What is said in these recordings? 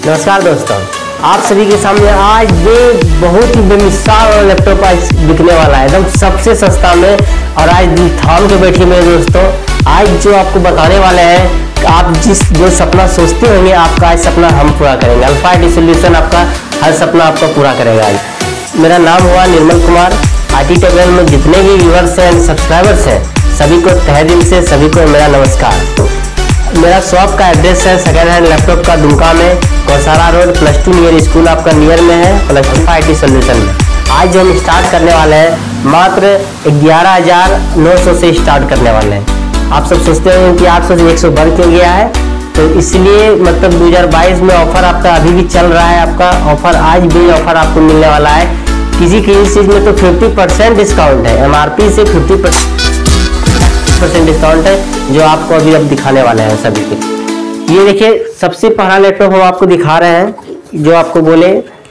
नमस्कार दोस्तों, आप सभी के सामने आज बहुत ही बेमिसाल लैपटॉप आज बिकने वाला है एकदम सबसे सस्ता में। और आज दिल थाम के बैठिए मेरे दोस्तों, आज जो आपको बताने वाले हैं आप जो सपना सोचते होंगे आपका आज सपना हम पूरा करेंगे। अल्फा आईटी सॉल्यूशन आपका हर सपना आपका पूरा करेगा। आज मेरा नाम हुआ निर्मल कुमार। आईटी टेक्नोलॉजी में जितने भी व्यूअर्स हैं सब्सक्राइबर्स हैं सभी को तहे दिल से सभी को मेरा नमस्कार। मेरा शॉप का एड्रेस है सेकेंड हैंड लैपटॉप का दुमका में, कौसारा रोड +2 नियर स्कूल आपका नियर में है, अल्फा आईटी सॉल्यूशन में। आज जो हम स्टार्ट करने वाले हैं मात्र 11,900 से स्टार्ट करने वाले हैं। आप सब सोचते होंगे कि 800 से 100 बढ़ क्यों गया है, तो इसलिए मतलब 2022 में ऑफर आपका अभी भी चल रहा है। आपका ऑफर आज भी ऑफर आपको मिलने वाला है। किसी चीज़ में तो 50% डिस्काउंट है, MRP से 50% डिस्काउंट है जो आपको अभी अब दिखाने वाले हैं सभी के। ये देखिए सबसे पहला लैपटॉप हम आपको दिखा रहे हैं जो आपको बोले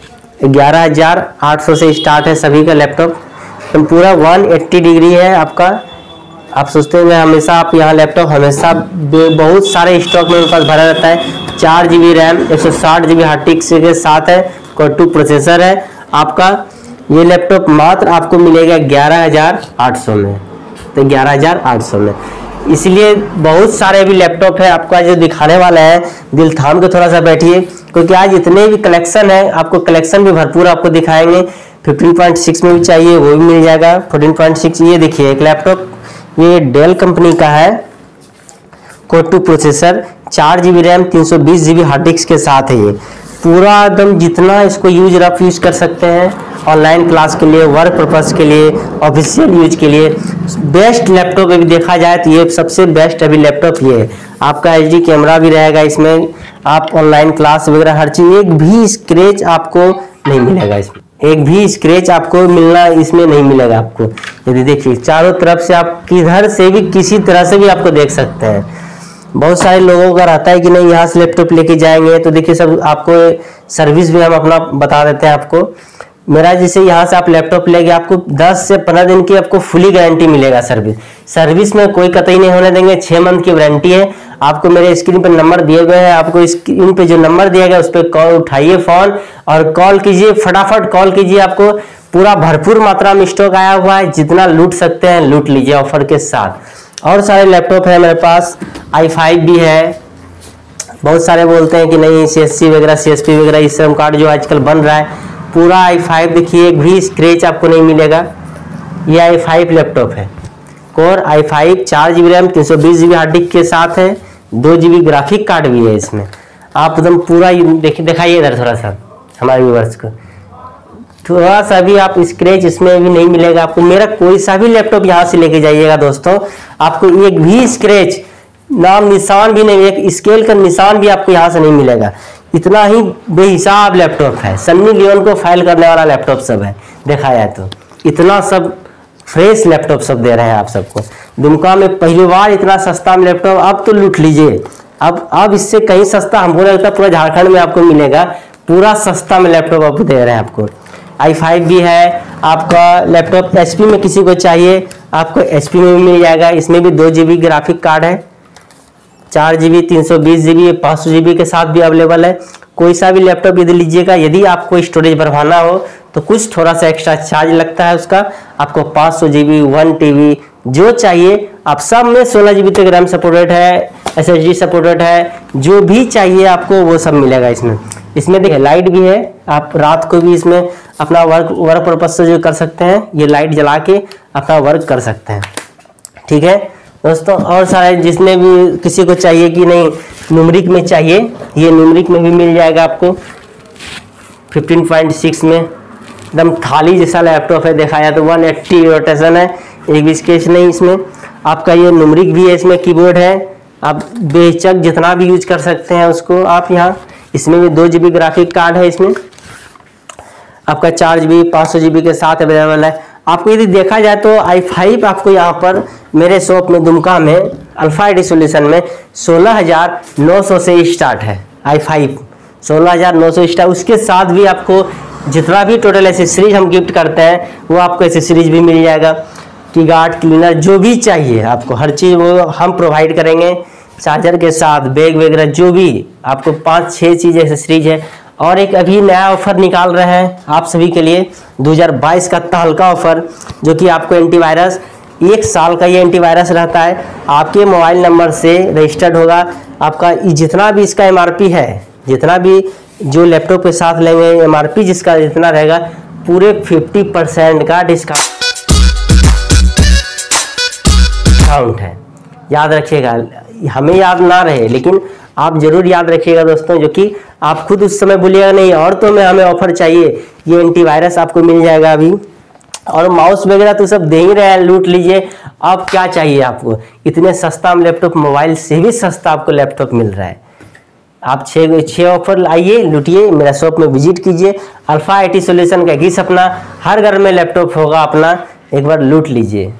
11,800 से स्टार्ट है सभी का लैपटॉप। तो पूरा 180 डिग्री है आपका। आप सोचते हैं हमेशा आप यहाँ लैपटॉप हमेशा बहुत सारे स्टॉक में पास भरा रहता है। 4 GB RAM 160 GB hard disk के साथ है, कोर 2 प्रोसेसर है आपका। ये लैपटॉप मात्र आपको मिलेगा 11,800 में, तो 11,800 में। इसलिए बहुत सारे भी लैपटॉप है आपका जो दिखाने वाला है। दिल थाम के थोड़ा सा बैठिए क्योंकि आज इतने भी कलेक्शन है, आपको कलेक्शन भी भरपूर आपको दिखाएंगे। 15.6 में भी चाहिए वो भी मिल जाएगा। 14.6 ये देखिए एक लैपटॉप, ये डेल कंपनी का है, core 2 processor, 4 GB RAM 320 GB hard disk के साथ है। ये पूरा एकदम जितना इसको यूज कर सकते हैं, ऑनलाइन क्लास के लिए, वर्क पर्पस के लिए, ऑफिशियल यूज के लिए बेस्ट लैपटॉप अभी देखा जाए तो ये सबसे बेस्ट अभी लैपटॉप ये है। आपका HD कैमरा भी रहेगा इसमें, आप ऑनलाइन क्लास वगैरह हर चीज़, एक भी स्क्रैच आपको नहीं मिलेगा इसमें, एक भी स्क्रैच आपको मिलना इसमें नहीं मिलेगा आपको। यदि देखिए चारों तरफ से आप किधर से भी किसी तरह से भी आपको देख सकते हैं। बहुत सारे लोगों का रहता है कि नहीं यहाँ से लैपटॉप लेके जाएंगे, तो देखिए सब आपको सर्विस भी हम अपना बता देते हैं आपको। मेरा जैसे यहाँ से आप लैपटॉप लेके आपको 10 से 15 दिन की आपको फुली गारंटी मिलेगा। सर्विस में कोई कतई नहीं होने देंगे। 6 मंथ की वारंटी है। आपको मेरे स्क्रीन पर नंबर दिए गए हैं, आपको स्क्रीन पे जो नंबर दिया गया उस पर कॉल उठाइए फ़ोन और कॉल कीजिए, फटाफट कॉल कीजिए। आपको पूरा भरपूर मात्रा में स्टॉक आया हुआ है, जितना लूट सकते हैं लूट लीजिए ऑफर के साथ। और सारे लैपटॉप है मेरे पास, i5 भी है। बहुत सारे बोलते हैं कि नहीं CSC वगैरह CSP वगैरह इस सिम कार्ड जो आजकल बन रहा है, पूरा i5 देखिए एक भी स्क्रैच आपको नहीं मिलेगा। ये i5 लैपटॉप है, core i5, 4 GB RAM 320 GB hard disk के साथ है, 2 GB ग्राफिक कार्ड भी है इसमें। आप एकदम पूरा दिखाइए इधर थोड़ा सा हमारे व्यूअर्स को, थोड़ा सा भी आप स्क्रैच इसमें भी नहीं मिलेगा आपको। मेरा कोई सा भी लैपटॉप यहाँ से लेके जाइएगा दोस्तों, आपको एक भी स्क्रैच नाम निशान भी नहीं, एक स्केल का निशान भी आपको यहाँ से नहीं मिलेगा। इतना ही बेहिसाब लैपटॉप है, सन्नी लियोन को फाइल करने वाला लैपटॉप सब है देखा जाए तो। इतना सब फ्रेश लैपटॉप सब दे रहे हैं आप सबको। दुमका में पहली बार इतना सस्ता में लैपटॉप, अब तो लूट लीजिए। अब इससे कहीं सस्ता हमको लगता है पूरा झारखंड में आपको मिलेगा। पूरा सस्ता में लैपटॉप आपको दे रहे हैं आपको। i5 भी है आपका लैपटॉप। HP में किसी को चाहिए आपको HP में भी मिल जाएगा। इसमें भी 2 GB ग्राफिक कार्ड है, 4 GB 320 GB 500 GB के साथ भी अवेलेबल है। कोई सा भी लैपटॉप यदि लीजिएगा, यदि आपको स्टोरेज बढ़वाना हो तो कुछ थोड़ा सा एक्स्ट्रा चार्ज लगता है उसका। आपको 500 GB 1 TB जो चाहिए आप सब में 16 GB तक रैम सपोर्टेड है, SSD सपोर्टेड है, जो भी चाहिए आपको वो सब मिलेगा इसमें। इसमें देखिए लाइट भी है, आप रात को भी इसमें अपना वर्क पर्पज से जो कर सकते हैं, ये लाइट जला के अपना वर्क कर सकते हैं। ठीक है दोस्तों, और सारे जिसमें भी किसी को चाहिए कि नहीं न्यूमेरिक में चाहिए, ये न्यूमेरिक में भी मिल जाएगा आपको। 15.6 में एकदम थाली जैसा लैपटॉप है, देखा जाए तो 180 रोटेशन है, एक भी स्केच नहीं इसमें। आपका ये न्यूमेरिक भी है, इसमें कीबोर्ड है, आप बेचक जितना भी यूज कर सकते हैं उसको आप यहाँ। इसमें भी 2 GB ग्राफिक कार्ड है, इसमें आपका 4 GB 500 GB के साथ अवेलेबल है। आपको यदि देखा जाए तो i5 आपको यहाँ पर मेरे शॉप में दुमका में अल्फा आईटी सॉल्यूशन में 16,900 से स्टार्ट है। i5 16,900 start. उसके साथ भी आपको जितना भी टोटल एसेसरीज हम गिफ्ट करते हैं वो आपको एसेसरीज भी मिल जाएगा। की गार्ड क्लीनर जो भी चाहिए आपको हर चीज़ वो हम प्रोवाइड करेंगे। चार्जर के साथ बैग वगैरह जो भी आपको 5-6 चीज़ एसेसरीज है। और एक अभी नया ऑफर निकाल रहे हैं आप सभी के लिए 2022 का तहलका ऑफर, जो कि आपको एंटीवायरस 1 साल का ये एंटीवायरस रहता है, आपके मोबाइल नंबर से रजिस्टर्ड होगा। आपका जितना भी इसका MRP है, जितना भी जो लैपटॉप के साथ लेंगे MRP जिसका जितना रहेगा, पूरे 50% का डिस्काउंट है। याद रखिएगा, हमें याद ना रहे लेकिन आप जरूर याद रखिएगा दोस्तों, जो कि आप खुद उस समय बोलिएगा नहीं और तो हमें ऑफर चाहिए, ये एंटीवायरस आपको मिल जाएगा अभी। और माउस वगैरह तो सब दे ही रहे हैं, लूट लीजिए। अब क्या चाहिए आपको, इतने सस्ता लैपटॉप, मोबाइल से भी सस्ता आपको लैपटॉप मिल रहा है। आप 6 ऑफर आइए, लूटिए, मेरा शॉप में विजिट कीजिए। अल्फा IT सॉल्यूशन का एक सपना, हर घर में लैपटॉप होगा अपना, एक बार लूट लीजिए।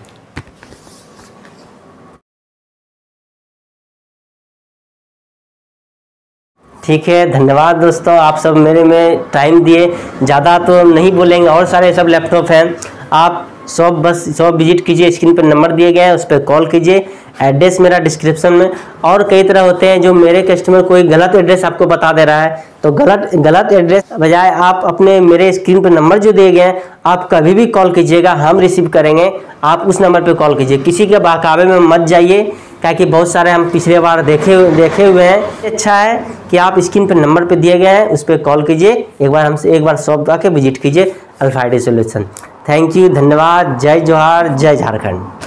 ठीक है, धन्यवाद दोस्तों, आप सब मेरे में टाइम दिए। ज़्यादा तो नहीं बोलेंगे, और सारे सब लैपटॉप हैं। आप शॉप विजिट कीजिए, स्क्रीन पर नंबर दिए गए हैं, उस पर कॉल कीजिए। एड्रेस मेरा डिस्क्रिप्शन में। और कई तरह होते हैं जो मेरे कस्टमर कोई गलत एड्रेस आपको बता दे रहा है, तो गलत एड्रेस बजाय आप अपने मेरे स्क्रीन पर नंबर जो दिए गए हैं, आप कभी भी कॉल कीजिएगा, हम रिसीव करेंगे। आप उस नंबर पे कॉल कीजिए, किसी के बहकावे में मत जाइए, क्योंकि बहुत सारे हम पिछले बार देखे हुए हैं। अच्छा है कि आप स्क्रीन पर नंबर पे दिए गए हैं, उस पर कॉल कीजिए, एक बार शॉप आके विजिट कीजिए alpha IT solution. Thank you, धन्यवाद, जय जोहार, जय झारखंड।